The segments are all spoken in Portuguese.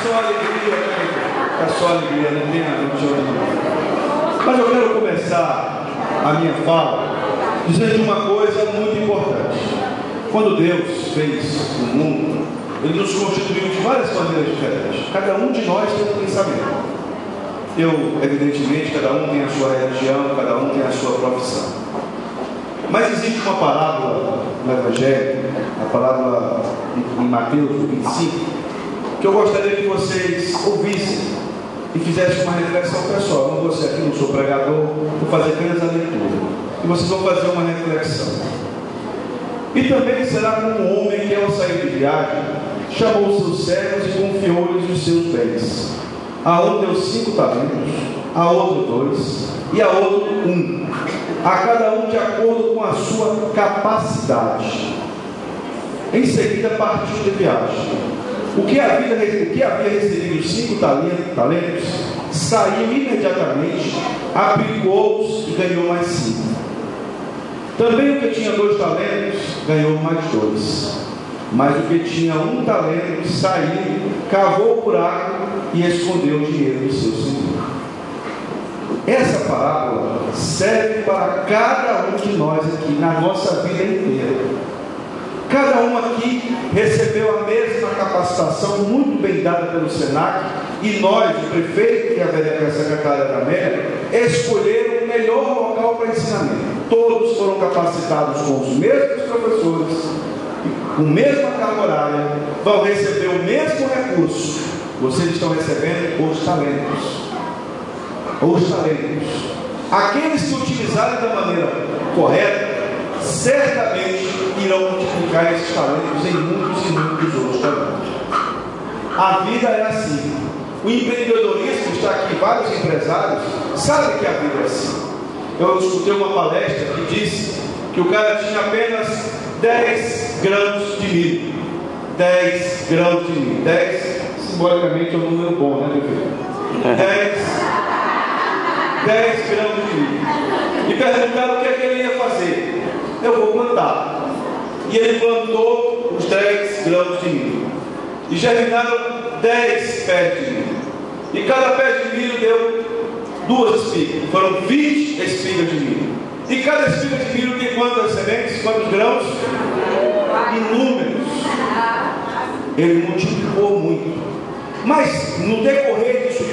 só alegria, é só alegria, não tem nada. Mas eu quero começar a minha fala dizendo uma coisa muito importante. Quando Deus fez o mundo, Ele nos constituiu de várias maneiras diferentes. Cada um de nós tem um pensamento. Evidentemente, cada um tem a sua religião, cada um tem a sua profissão. Mas existe uma parábola no Evangelho, a parábola em Mateus 25, que eu gostaria que vocês ouvissem e fizessem uma reflexão pessoal. Não vou ser aqui, não sou pregador, vou fazer apenas a leitura. E vocês vão fazer uma reflexão. E também será como um homem que, ao sair de viagem, chamou seus servos e confiou-lhes os seus bens. A um deu 5 talentos, a outro 2, e a outro 1. A cada um de acordo com a sua capacidade. Em seguida partiu de viagem. O que havia recebido 5 talentos, saiu imediatamente, aplicou-os e ganhou mais 5. Também o que tinha 2 talentos, ganhou mais 2. Mas o que tinha 1 talento, saiu, cavou o buraco e escondeu o dinheiro do seu senhor. Essa parábola serve para cada um de nós aqui, na nossa vida inteira. Cada um aqui recebeu a mesma capacitação, muito bem dada pelo SENAC, e nós, o prefeito e a secretária da Amélia, escolheram o melhor local para ensinamento. Todos foram capacitados com os mesmos professores, com a mesma carga horária, vão receber o mesmo recurso. Vocês estão recebendo os talentos. Os talentos. Aqueles que utilizarem da maneira correta, certamente irão multiplicar esses talentos em muitos e muitos outros talentos. A vida é assim. O empreendedorismo, está aqui vários empresários, sabem que a vida é assim. Eu escutei uma palestra que disse que o cara tinha apenas 10 grãos de milho. 10 grãos de milho. 10, simbolicamente, é um número bom, né, meu filho? 10 grãos de milho. E perguntaram o que é que ele ia fazer. Eu vou plantar. E ele plantou os 10 grãos de milho. E germinaram 10 pés de milho. E cada pé de milho deu 2 espigas. Foram 20 espigas de milho. E cada espiga de milho tem quantas sementes? Quantos grãos? Inúmeros. Ele multiplicou muito. Mas no decorrer disso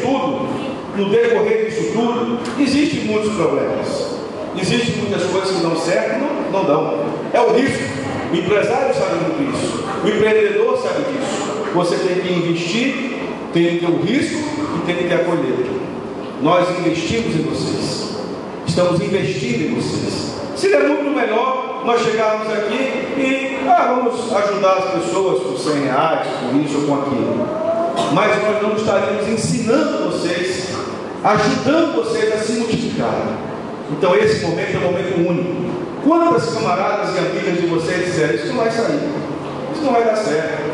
tudo, existem muitos problemas. Existem muitas coisas que não servem, não dão. É o risco. O empresário sabe muito disso. O empreendedor sabe disso. Você tem que investir, tem que ter o risco e tem que ter a colheita. Nós investimos em vocês. Estamos investindo em vocês. Seria muito melhor nós chegarmos aqui e vamos ajudar as pessoas com R$100, com isso ou com aquilo. Mas nós não estaríamos ensinando vocês, ajudando vocês a se multiplicar. Então esse momento é um momento único. Quantas camaradas e amigas de vocês disseram: isso não vai sair, isso não vai dar certo?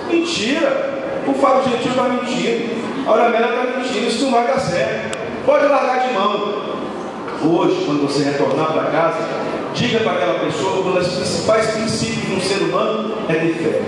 Mentira! O Fábio Gentil está mentindo, a Auramela está mentindo, isso não vai dar certo. Pode largar de mão. Hoje, quando você retornar para casa, diga para aquela pessoa que um dos principais princípios de um ser humano é ter fé.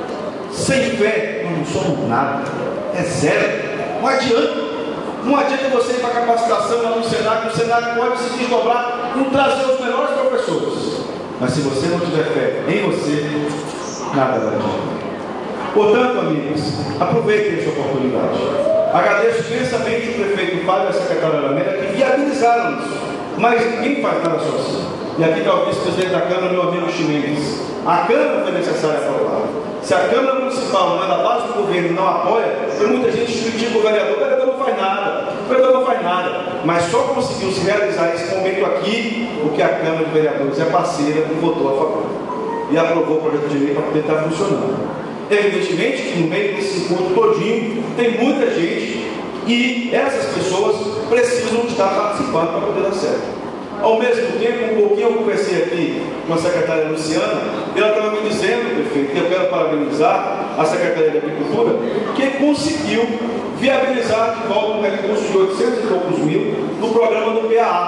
Sem fé, nós não somos nada. É zero. Não adianta. Não adianta você ir para a capacitação lá no Senac. O Senac pode se desdobrar e trazer os melhores professores. Mas se você não tiver fé em você, nada vai adiantar. Portanto, amigos, aproveitem essa oportunidade. Agradeço imensamente o prefeito Fábio e a secretária Amélia que viabilizaram isso. Mas ninguém faz nada sozinho. E aqui está o vice-presidente da Câmara, meu amigo Ximenes. A Câmara foi necessária aprovar. Se a Câmara Municipal, não é da base do governo, não apoia, tem muita gente que critica o vereador não faz nada. O vereador não faz nada. Mas só conseguiu se realizar esse momento aqui porque a Câmara de Vereadores é parceira e votou a favor. E aprovou o projeto de lei para poder estar funcionando. Evidentemente que no meio desse encontro todinho tem muita gente e essas pessoas precisam estar participando para poder dar certo. Ao mesmo tempo, um pouquinho eu conversei aqui com a secretária Luciana, e ela estava me dizendo, prefeito, que eu quero parabenizar a Secretaria de Agricultura, que conseguiu viabilizar de volta um recurso de 800 e poucos mil no programa do PAA.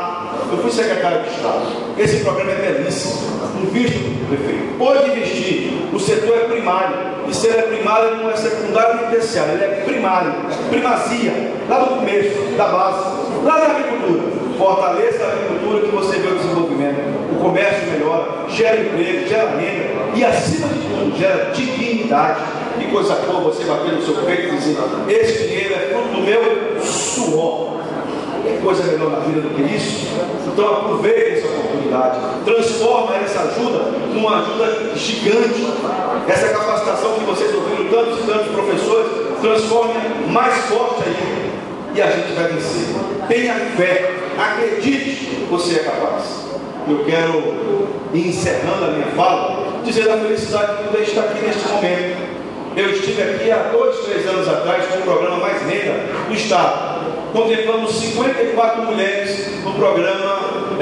Eu fui secretário de Estado. Esse programa é belíssimo. Invisto no prefeito. Pode investir. O setor é primário. E se ele é primário, ele não é secundário nem terciário. Ele é primário. Primazia. Lá no começo, da base. Lá na agricultura. Fortaleça a agricultura que você vê o desenvolvimento. O comércio melhora, gera emprego, gera renda. E acima de tudo, gera dignidade. Que coisa boa você bater no seu peito e dizer: esse dinheiro é fruto do meu suor. Tem coisa melhor na vida do que isso? Então aproveite essa oportunidade. Transforma essa ajuda numa ajuda gigante. Essa capacitação que vocês ouviram tantos e tantos professores, transforme mais forte aí. E a gente vai vencer. Tenha fé. Acredite, você é capaz. Eu quero, encerrando a minha fala, dizer a felicidade de poder estar aqui neste momento. Eu estive aqui há 2, 3 anos atrás com o programa Mais Renda do Estado. Contemplamos 54 mulheres no programa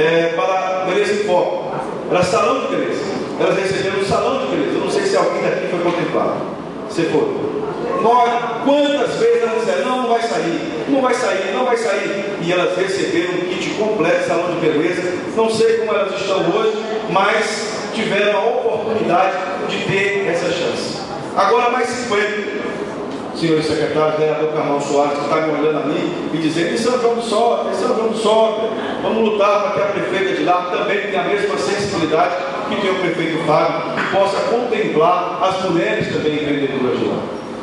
para Beleza em Foco. Era salão de beleza. Elas receberam um salão de beleza. Eu não sei se alguém daqui foi contemplado. Você foi? Quantas vezes elas disseram: não vai sair, não vai sair, não vai sair. E elas receberam um kit completo de salão de beleza. Não sei como elas estão hoje, mas tiveram a oportunidade de ter essa chance. Agora mais 50. Senhores secretários, vereador Carlão Soares, que está me olhando ali e dizendo: em São João do Sol, em São João do Sol, vamos lutar para que a prefeita de lá também tenha a mesma sensibilidade que tem o prefeito Fábio, que possa contemplar as mulheres também empreendedoras de lá.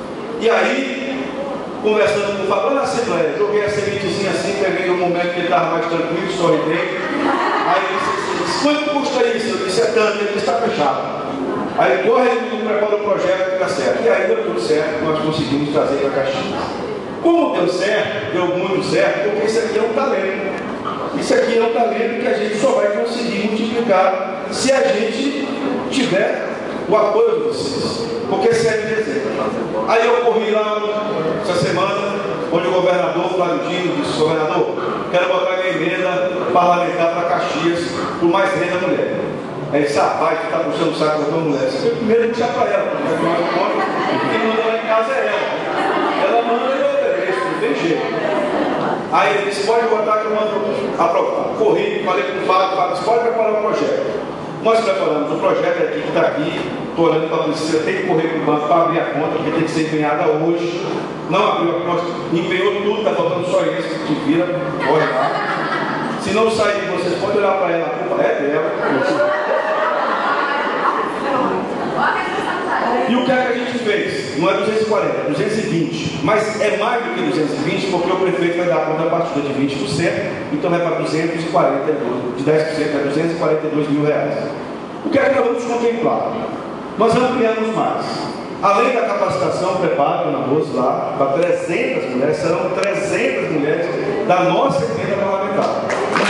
E aí, conversando com o Fábio lá na Assembleia, joguei a sementezinha assim, peguei um momento que ele estava mais tranquilo, sorridente. Aí ele disse: quanto custa isso? Eu disse: é tanto. Ele disse: está fechado. Aí corre, ele prepara o projeto e fica certo. E aí deu tudo certo, nós conseguimos trazer para Caxias. Como deu certo, deu muito certo, porque isso aqui é um talento. Isso aqui é um talento que a gente só vai conseguir multiplicar se a gente tiver o apoio de vocês. Porque serve de exemplo. Aí eu corri lá essa semana, onde o governador Flávio Dino disse: governador, quero botar minha emenda parlamentar para Caxias por Mais Renda Mulher. Aí disse: rapaz, que está puxando o saco da tua mulher. Você tem primeiro que puxar para ela, porque afinal de contas, quem manda lá em casa é ela. Ela manda e eu obedeço, não tem jeito. Aí ele disse: pode botar que eu mando aprovar. Corri, falei com o Fábio disse: pode preparar o projeto. Nós preparamos o projeto aqui que está aqui. Estou olhando para a polícia, tem que correr para o banco para abrir a conta, porque tem que ser empenhada hoje. Não abriu a conta, empenhou tudo, está faltando só isso que te vira. Olha lá. Se não sair, vocês podem olhar para ela, a culpa é dela. E o que a gente fez? Não é 240, é 220. Mas é mais do que 220, porque o prefeito vai dar a contrapartida de 20%, então vai para 242, de 10% é 242 mil reais. O que é que nós vamos contemplar? Nós ampliamos mais. Além da capacitação, preparo na Rose lá, para 300 mulheres, serão 300 mulheres da nossa emenda parlamentar.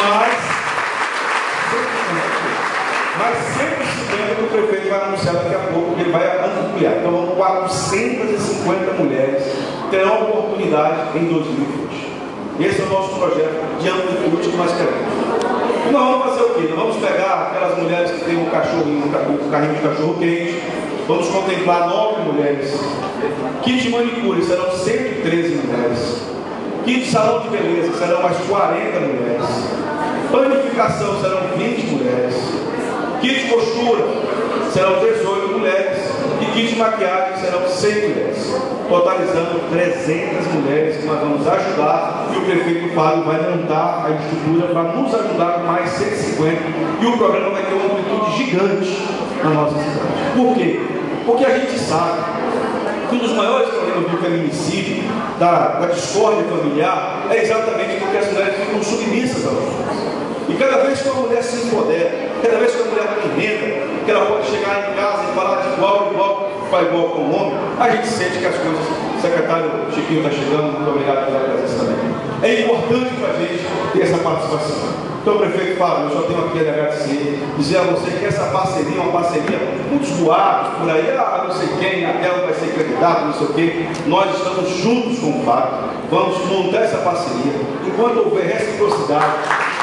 Mas 150 que o prefeito vai anunciar daqui a pouco, porque ele vai ampliar. Então, 450 mulheres terão oportunidade em 2020. Esse é o nosso projeto de amplitude que nós queremos. E nós vamos fazer o quê? Nós vamos pegar aquelas mulheres que têm um cachorrinho, um carrinho de cachorro quente, vamos contemplar 9 mulheres. Kit de manicure serão 113 mulheres. Kit de salão de beleza serão mais 40 mulheres. Panificação serão 20 mulheres. Kit de costura serão 18 mulheres. E kit de maquiagem serão 100 mulheres. Totalizando 300 mulheres que nós vamos ajudar. E o prefeito Fábio vai montar a estrutura para nos ajudar com mais 150. E o programa vai ter uma amplitude gigante na nossa cidade. Por quê? Porque a gente sabe que um dos maiores problemas do feminicídio, da discórdia familiar, é exatamente porque as mulheres ficam submissas aos homens. E cada vez que a mulher se empodera, cada vez que a mulher tem renda, que ela pode chegar em casa e falar de igual para igual com o homem, a gente sente que as coisas... O secretário Chiquinho está chegando, muito obrigado pela presença também. É importante para a gente ter essa participação. Então, prefeito Fábio, eu só tenho aqui a agradecer, dizer a você que essa parceria é uma parceria, muitos boatos por aí, não sei quem, a Tela vai ser candidato, não sei o quê. Nós estamos juntos com o Fábio, vamos montar essa parceria, enquanto houver reciprocidade,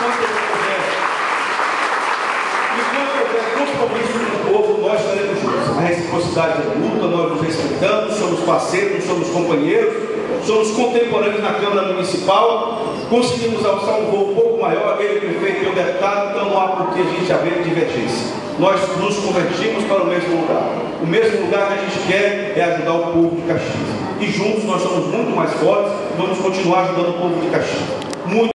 enquanto houver compromisso com o povo, nós estaremos juntos. A reciprocidade é mútua, nós nos respeitamos, somos parceiros, somos companheiros, somos contemporâneos na Câmara Municipal. conseguimos alçar um voo um pouco maior, ele, prefeito e o deputado, então não há por que a gente haver divergência. Nós nos convertimos para o mesmo lugar. O mesmo lugar que a gente quer é ajudar o povo de Caxias. E juntos nós somos muito mais fortes e vamos continuar ajudando o povo de Caxias. Muito